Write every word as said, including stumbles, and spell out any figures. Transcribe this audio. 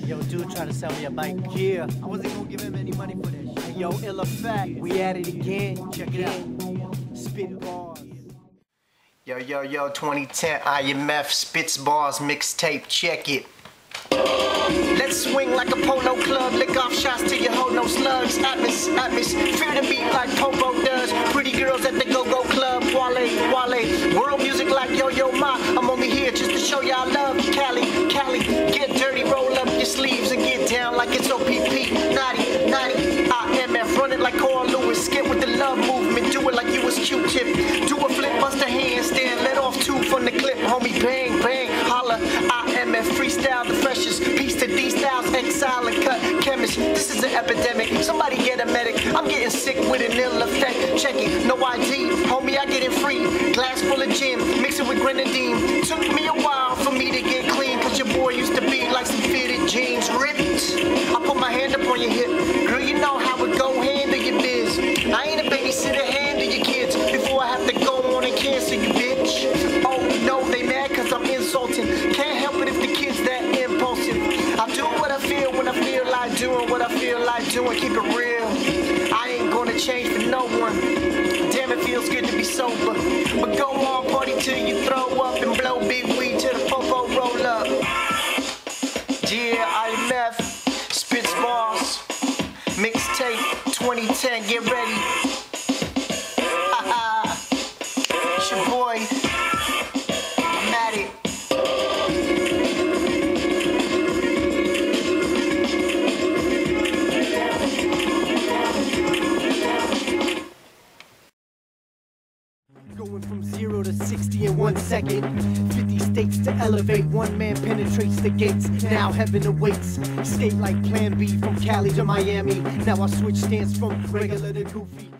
Yo, dude trying to sell me a bike. Yeah, I wasn't gonna give him any money for that shit. Yo, ill effect, we at it again. Check it out. Spit bars. Yo, yo, yo, twenty ten I M F Spits Bars mixtape. Check it. Let's swing like a polo club, lick off shots till you hold no slugs. Atmos, atmos, fear the beat like Popo does. Pretty girls at the go-go club, Wale, Wale. World music like Yo-Yo Ma. I'm only here just to show y'all love. Cali, Cali, get dirty, roll up your sleeves and get down like it's O P P. Naughty, naughty, I M F, run it like Carl Lewis. Skip with the love movement, do it like you was Q-tip. Do a flip, bust a handstand, let off two from the clip, homie, bang, bang, holla. I M F, freestyle the freshest. Peace to these styles, exile and cut chemist. This is an epidemic. Somebody get a medic. I'm getting sick with an ill effect. Check it, no I D, homie, I get it free. Glass full of gin, mix it with grenadine. Took me a while for me to get clean, cause your boy used to be like some fitted jeans, ripped. I put my hand up on your hip, girl, you know how it go, handle your biz. I ain't a babysitter, handle your kids before I have to go on and cancel you, bitch. Oh no, they mad cause I'm insulting. Can't help it if the kid's that impulsive. I do what I feel when I feel like doing what I feel like doing. Keep it real. I ain't gonna change for no one. Damn, it feels good to be sober. But go on, party till you throw up and blow big weed till the popo roll up. Yeah, I M F, Spits Bars, mixtape twenty ten, get ready. Haha, it's your boy, I'm at it. Going from zero to sixty in one second. fifty states to elevate. One man penetrates the gates. Now heaven awaits. Skate like Plan B from Cali to Miami. Now I switch stance from regular to goofy.